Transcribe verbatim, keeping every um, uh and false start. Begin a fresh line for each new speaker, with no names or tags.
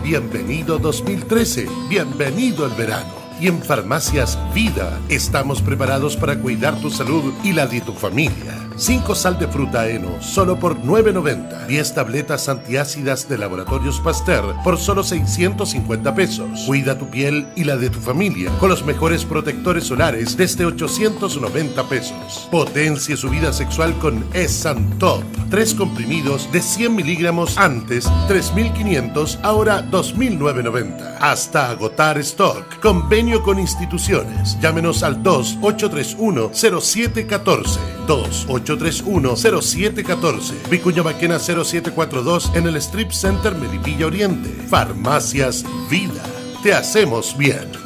bienvenido dos mil trece, bienvenido el verano. Y en Farmacias Vida estamos preparados para cuidar tu salud y la de tu familia. cinco sal de fruta heno, solo por nueve noventa. diez tabletas antiácidas de Laboratorios Pasteur por solo seiscientos cincuenta pesos. Cuida tu piel y la de tu familia con los mejores protectores solares desde ochocientos noventa pesos. Potencie su vida sexual con Esantop. Tres comprimidos de cien miligramos antes tres mil quinientos, ahora dos mil novecientos noventa. Hasta agotar stock. Convenio con instituciones. Llámenos al dos ocho tres uno cero siete uno cuatro. dos ocho tres uno cero siete uno cuatro. Vicuña Maquena cero siete cuatro dos en el Strip Center Melipilla Oriente. Farmacias Vida. Te hacemos bien.